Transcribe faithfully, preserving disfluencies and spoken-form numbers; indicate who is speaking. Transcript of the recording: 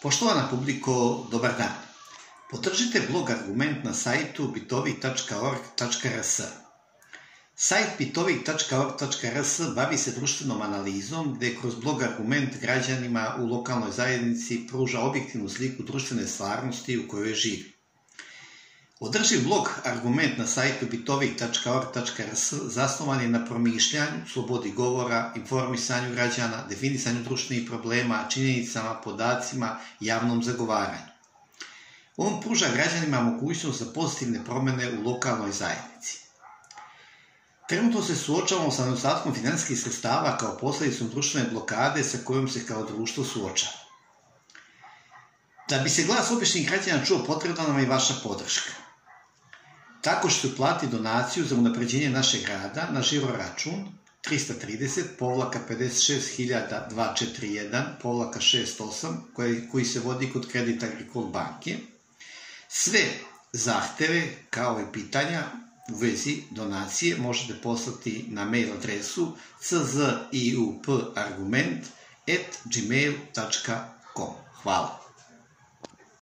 Speaker 1: Poštovana publiko, dobar dan. Podržite blog Argument na sajtu bitovi tačka org tačka rs. Sajt bitovi tačka org tačka rs bavi se društvenom analizom gde kroz blog Argument građanima u lokalnoj zajednici pruža objektivnu sliku društvene stvarnosti u kojoj živi. Održiv blog Argument na sajtu bitovi tačka org tačka rs zasnovan je na promišljanju, slobodi govora, informisanju građana, definisanju društvenih problema, činjenicama, podacima, javnom zagovaranju. On pruža građanima mogućnost za pozitivne promene u lokalnoj zajednici. Trenutno se suočavamo sa nedostatkom finansijskih sredstava kao posledicom društvene blokade sa kojom se kao društvo suočava. Da bi se glas običnih građana čuo, potrebna nam je vaša podrška. Tako što ćete uplatiti donaciju za unapređenje našeg rada na žiro račun trista trideset pedeset šest hiljada dvesta četrdeset jedan šezdeset osam koji, koji se vodi kod Credit Agricole banke. Sve zahteve kao i pitanja u vezi donacije možete poslati na mail adresu c z i u p argument at gmail tačka com. Hvala.